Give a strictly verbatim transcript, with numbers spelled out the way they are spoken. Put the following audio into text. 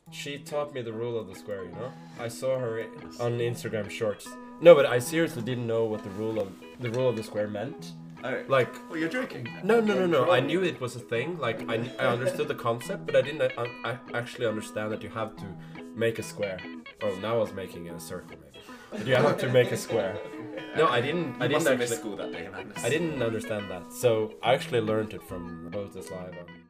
she taught me the rule of the square, you know? I saw her on Instagram Shorts. No, but I seriously didn't know what the rule of the rule of the square meant. Oh. Like, well, you're joking. No, no, no, no. I knew it was a thing. Like, I, I understood the concept, but I didn't uh, I actually understand that you have to make a square. Oh, now I was making a circle, maybe. But you have to make a square. No, I didn't. You I didn't must have actually. missed school that day, Magnus. I didn't understand that, so I actually learned it from BOTEZ Live on